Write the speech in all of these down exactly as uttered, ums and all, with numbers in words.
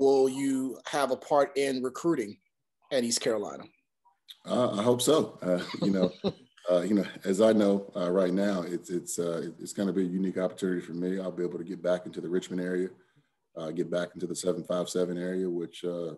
will you have a part in recruiting at East Carolina? Uh, I hope so. Uh, you know, uh, you know, as I know uh, right now, it's it's uh, it's going to be a unique opportunity for me. I'll be able to get back into the Richmond area, uh, get back into the seven five seven area, which uh,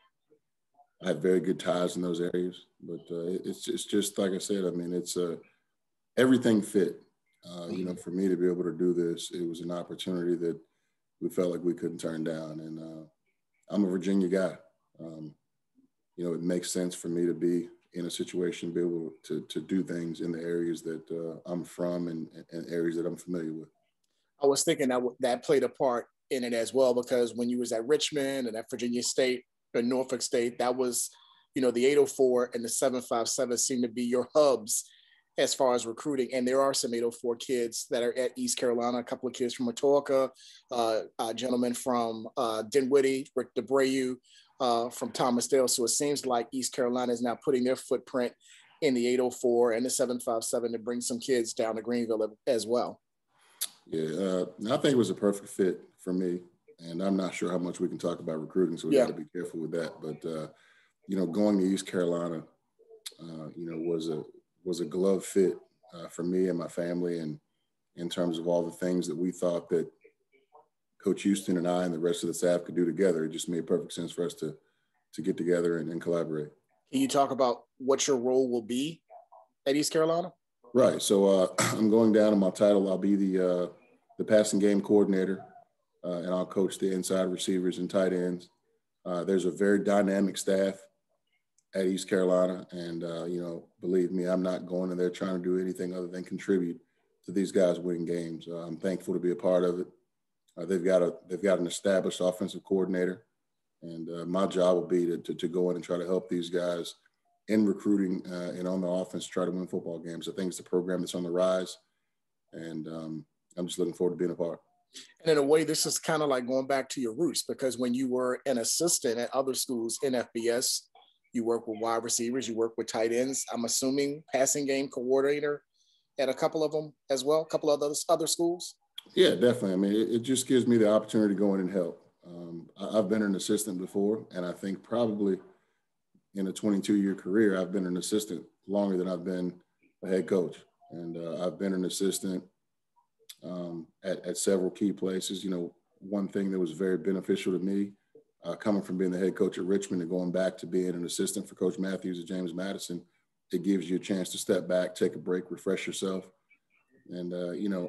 I have very good ties in those areas. But uh, it's it's just like I said. I mean, it's uh, everything fit. Uh, you know, for me to be able to do this, it was an opportunity that we felt like we couldn't turn down. And uh, I'm a Virginia guy. Um, you know, it makes sense for me to be in a situation, be able to to do things in the areas that uh, I'm from and, and areas that I'm familiar with. I was thinking that w- that played a part in it as well, because when you was at Richmond and at Virginia State or Norfolk State, that was, you know, the eight oh four and the seven five seven seem to be your hubs as far as recruiting. And there are some eight oh four kids that are at East Carolina, a couple of kids from Matoaka, uh, a gentleman from uh, Dinwiddie, Rick DeBrayu, uh, from Thomas Dale. So it seems like East Carolina is now putting their footprint in the eight oh four and the seven five seven to bring some kids down to Greenville as well. Yeah, uh, I think it was a perfect fit for me. And I'm not sure how much we can talk about recruiting, so we yeah. got to be careful with that. But, uh, you know, going to East Carolina, uh, you know, was a was a glove fit uh, for me and my family, and in terms of all the things that we thought that Coach Houston and I and the rest of the staff could do together. It just made perfect sense for us to to get together and, and collaborate. Can you talk about what your role will be at East Carolina? Right. So uh, I'm going down in my title. I'll be the uh, the passing game coordinator, uh, and I'll coach the inside receivers and tight ends. Uh, there's a very dynamic staff at East Carolina, and uh, you know, believe me, I'm not going in there trying to do anything other than contribute to these guys winning games. Uh, I'm thankful to be a part of it. Uh, they've got a they've got an established offensive coordinator, and uh, my job will be to, to to go in and try to help these guys in recruiting uh, and on the offense, try to win football games. I think it's a program that's on the rise, and um, I'm just looking forward to being a part. And in a way, this is kind of like going back to your roots, because when you were an assistant at other schools in F B S, you work with wide receivers, you work with tight ends. I'm assuming passing game coordinator at a couple of them as well, a couple of those other schools. Yeah, definitely. I mean, it, it just gives me the opportunity to go in and help. Um, I, I've been an assistant before, and I think probably in a twenty-two year career, I've been an assistant longer than I've been a head coach. And uh, I've been an assistant um, at, at several key places. You know, one thing that was very beneficial to me, uh, coming from being the head coach at Richmond and going back to being an assistant for Coach Matthews at James Madison, it gives you a chance to step back, take a break, refresh yourself. And, uh, you know,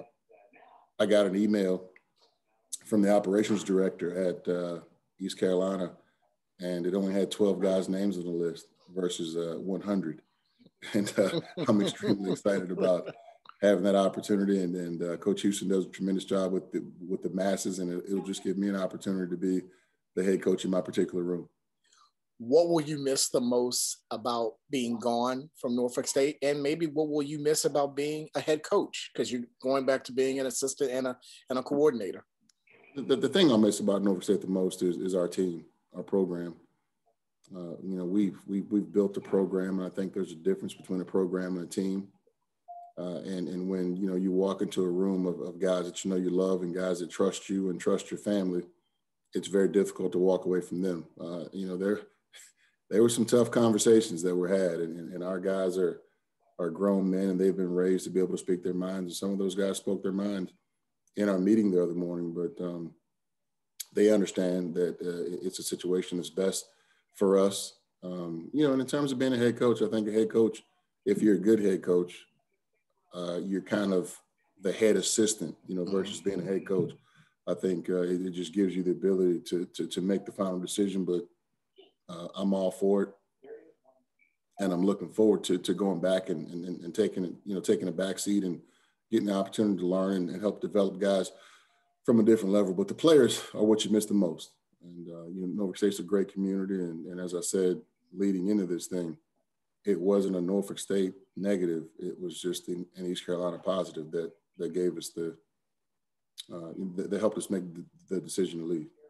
I got an email from the operations director at uh, East Carolina, and it only had twelve guys' names on the list versus uh, one hundred. And uh, I'm extremely excited about having that opportunity. And, and uh, Coach Houston does a tremendous job with the, with the masses, and it, it'll just give me an opportunity to be the head coach in my particular room. What will you miss the most about being gone from Norfolk State? And maybe what will you miss about being a head coach? Because you're going back to being an assistant and a, and a coordinator. The, the, the thing I miss about Norfolk State the most is, is our team, our program. Uh, you know, we've, we've, we've built a program, and I think there's a difference between a program and a team. Uh, and, and when, you know, you walk into a room of, of guys that you know you love and guys that trust you and trust your family, it's very difficult to walk away from them. Uh, you know, there there were some tough conversations that were had, and, and our guys are are grown men, and they've been raised to be able to speak their minds. And some of those guys spoke their minds in our meeting the other morning, but um, they understand that uh, it's a situation that's best for us. Um, you know, and in terms of being a head coach, I think a head coach, if you're a good head coach, uh, you're kind of the head assistant, you know, versus being a head coach. I think uh, it, it just gives you the ability to, to, to make the final decision, but uh, I'm all for it. And I'm looking forward to, to going back and, and, and taking it, you know, taking a back seat and getting the opportunity to learn and, and help develop guys from a different level. But the players are what you miss the most. And, uh, you know, Norfolk State's a great community. And, and as I said, leading into this thing, it wasn't a Norfolk State negative. It was just an, an East Carolina positive that, that gave us the, uh, that helped us make the, the decision to leave.